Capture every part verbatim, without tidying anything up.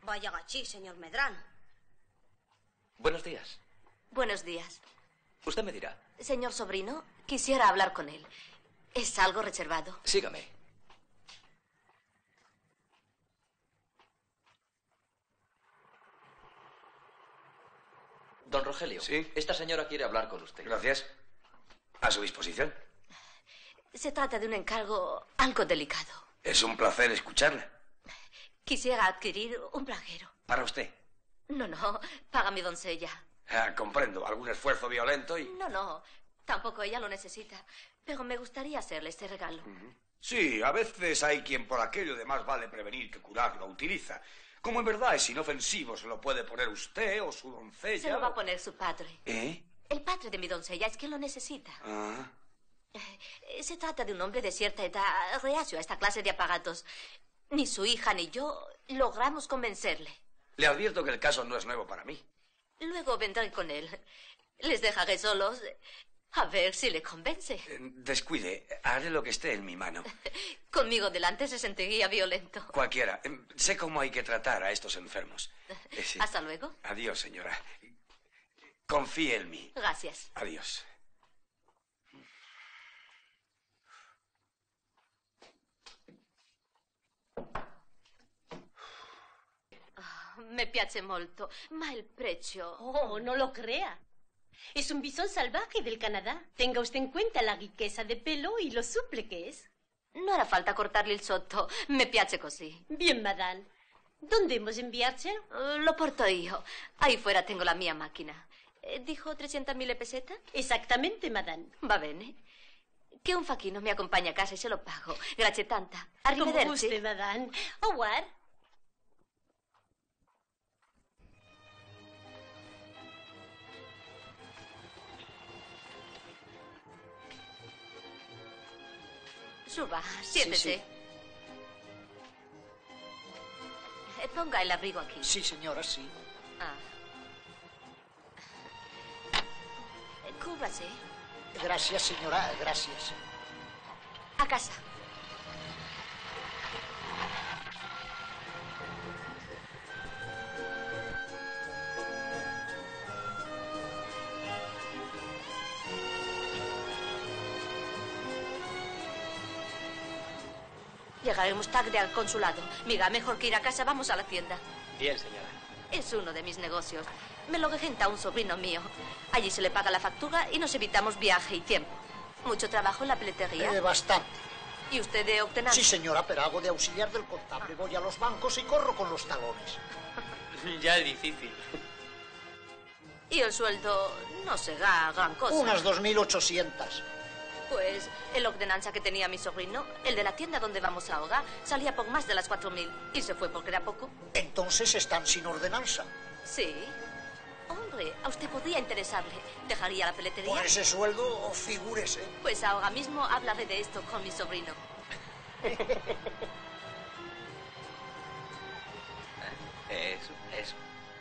Vaya gachí, señor Medrán. Buenos días. Buenos días. Usted me dirá. Señor sobrino, quisiera hablar con él. Es algo reservado. Sígame. Don Rogelio. Sí. Esta señora quiere hablar con usted. Gracias. A su disposición. Se trata de un encargo algo delicado. Es un placer escucharla. Quisiera adquirir un plaguero. Para usted. No, no, paga mi doncella. Ah, comprendo. Algún esfuerzo violento y... No, no, tampoco ella lo necesita. Pero me gustaría hacerle este regalo. Uh-huh. Sí, a veces hay quien por aquello de más vale prevenir que curar lo utiliza. Como en verdad es inofensivo, se lo puede poner usted o su doncella. Se lo va o... a poner su padre. ¿Eh? El padre de mi doncella es quien lo necesita. Ah. Eh, se trata de un hombre de cierta edad, reacio a esta clase de aparatos. Ni su hija ni yo logramos convencerle. Le advierto que el caso no es nuevo para mí. Luego vendré con él. Les dejaré solos a ver si le convence. Eh, descuide, haré lo que esté en mi mano. Conmigo delante se sentiría violento. Cualquiera. Eh, sé cómo hay que tratar a estos enfermos. Eh, sí. Hasta luego. Adiós, señora. Confíe en mí. Gracias. Adiós. Me piace molto, ma il prezzo... Oh, no lo crea. Es un bisón salvaje del Canadá. Tenga usted en cuenta la riqueza de pelo y lo suple que es. No hará falta cortarle il sotto. Me piace così. Bien, madame. ¿Dónde hemos de enviárselo? Uh, lo porto io. Ahí fuera tengo la mia macchina. Eh, ¿Dijo trecentomila pesetas? Exactamente, madame. Va bene. Che un facchino mi accompagna a casa e se lo pago. Grazie tanta. Arrivederci. Como guste, madame. Au revoir. Suba, siéntese. Sí, sí. Eh, ponga el abrigo aquí. Sí, señora, sí. Ah. Eh, Cúbrase. Gracias, señora, gracias. A casa. Llegaremos tarde al consulado. Miga, mejor que ir a casa, vamos a la tienda. Bien, señora. Es uno de mis negocios. Me lo regenta un sobrino mío. Allí se le paga la factura y nos evitamos viaje y tiempo. ¿Mucho trabajo en la peletería? Eh, bastante. ¿Y usted de obtener? Sí, señora, pero hago de auxiliar del contable. Voy a los bancos y corro con los talones. Ya es difícil. Y el sueldo no será gran cosa. Unas dos mil ochocientas. Pues el ordenanza que tenía mi sobrino, el de la tienda donde vamos ahora, salía por más de las cuatro mil y se fue porque era poco. Entonces están sin ordenanza. Sí. Hombre, a usted podría interesarle. ¿Dejaría la peletería? Por ese sueldo, figúrese. Pues ahora mismo hablaré de esto con mi sobrino. Eso, eso.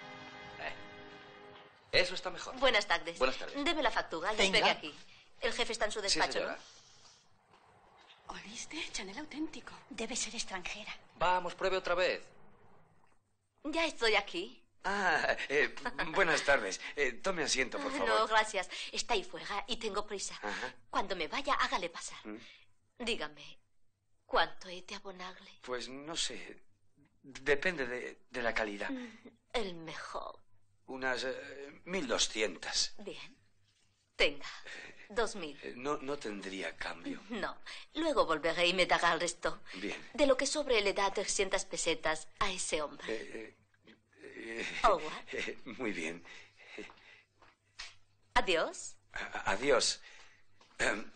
Eso está mejor. Buenas tardes. Buenas tardes. Deme la factura, ya Venga. pegue aquí. El jefe está en su despacho, Sí, señora. ¿no? ¿Oíste? Chanel auténtico. Debe ser extranjera. Vamos, pruebe otra vez. Ya estoy aquí. Ah, eh, buenas tardes. Eh, tome asiento, por favor. No, gracias. Está ahí fuera y tengo prisa. Ajá. Cuando me vaya, hágale pasar. ¿Mm? Dígame, ¿cuánto he de abonarle? Pues no sé. Depende de, de la calidad. El mejor. Unas eh, mil doscientas. Bien. Tenga. Dos mil. Eh, no, no tendría cambio. No. Luego volveré y me dará el resto. Bien. De lo que sobre le da trescientas pesetas a ese hombre. Eh, eh, eh, Oh, what? eh, muy bien. Adiós. A- adiós. Em,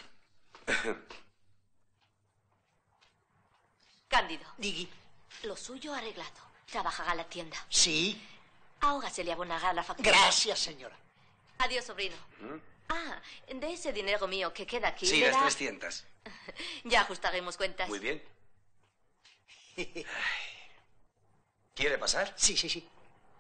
Cándido. Digui. Lo suyo arreglado. Trabajará la tienda. Sí. Ahora se le abonará la factura. Gracias, señora. Adiós, sobrino. ¿Mm? Ah, de ese dinero mío que queda aquí. Sí, le las da- trescientas. Ya ajustaremos cuentas. Muy bien. ¿Quiere pasar? Sí, sí, sí.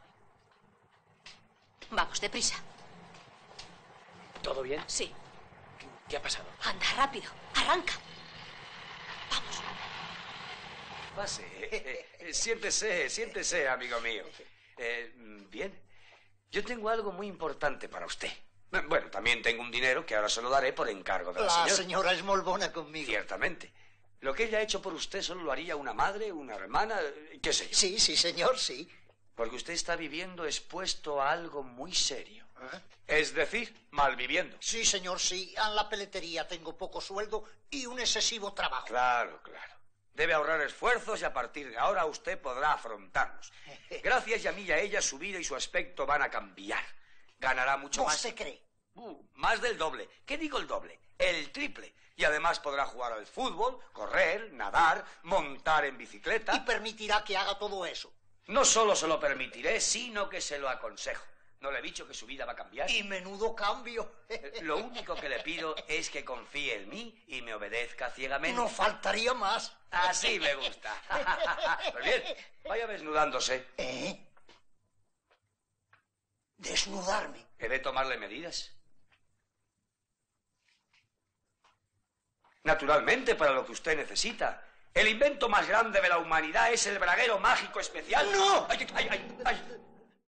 Vamos, deprisa. ¿Todo bien? Sí. ¿Qué ha pasado? Anda, rápido. Arranca. Vamos. pase. Eh, eh, siéntese, siéntese, amigo mío. Eh, bien, yo tengo algo muy importante para usted. Bueno, también tengo un dinero que ahora se lo daré por encargo de la, La señora. señora es molt bona conmigo. Ciertamente. Lo que ella ha hecho por usted solo lo haría una madre, una hermana, qué sé yo. Sí, sí, señor, sí. Porque usted está viviendo expuesto a algo muy serio. ¿Eh? Es decir, malviviendo. Sí, señor, sí. En la peletería tengo poco sueldo y un excesivo trabajo. Claro, claro. Debe ahorrar esfuerzos y a partir de ahora usted podrá afrontarlos. Gracias a mí y a ella, su vida y su aspecto van a cambiar. Ganará mucho más. ¿Usted cree? Uh, más del doble. ¿Qué digo el doble? El triple. Y además podrá jugar al fútbol, correr, nadar, montar en bicicleta. Y permitirá que haga todo eso. No solo se lo permitiré, sino que se lo aconsejo. ¿No le he dicho que su vida va a cambiar? Y menudo cambio. Lo único que le pido es que confíe en mí y me obedezca ciegamente. No faltaría más. Así me gusta. Pues bien, vaya desnudándose. ¿Eh? Desnudarme. ¿He de tomarle medidas? Naturalmente, para lo que usted necesita. El invento más grande de la humanidad es el braguero mágico especial. ¡No! ¡Ay, ay, ay! ay.